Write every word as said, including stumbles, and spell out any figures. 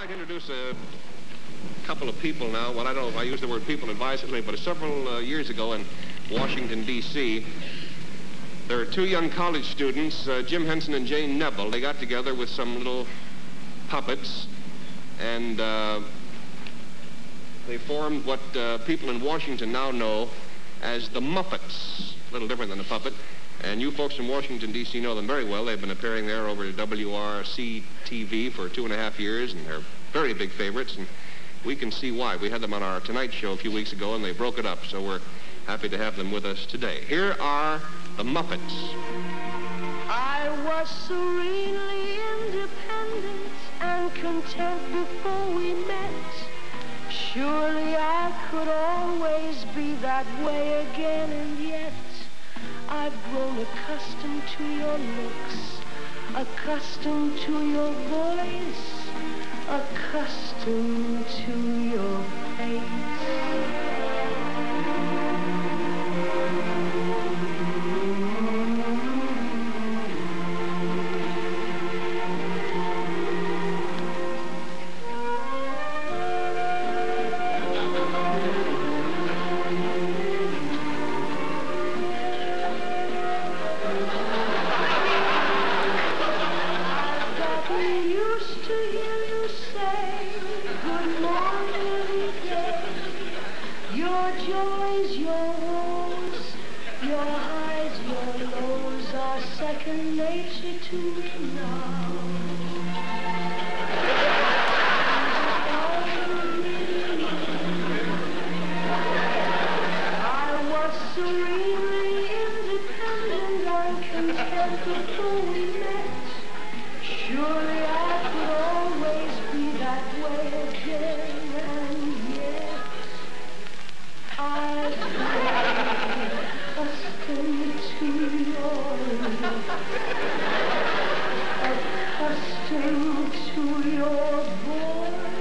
like to introduce a couple of people now. Well, I don't know if I use the word people advisedly, but several uh, years ago in Washington, D C, there were two young college students, uh, Jim Henson and Jane Neville. They got together with some little puppets, and uh, they formed what uh, people in Washington now know as the Muppets. A little different than a puppet. And you folks in Washington, D C know them very well. They've been appearing there over W R C T V for two and a half years, and they're very big favorites, and we can see why. We had them on our Tonight Show a few weeks ago, and they broke it up, so we're happy to have them with us today. Here are the Muppets. I was serenely independent and content before we met. Surely I could always be that way again, and yet I've grown accustomed to your looks, accustomed to your voice, accustomed to your face. Accustomed to your voice.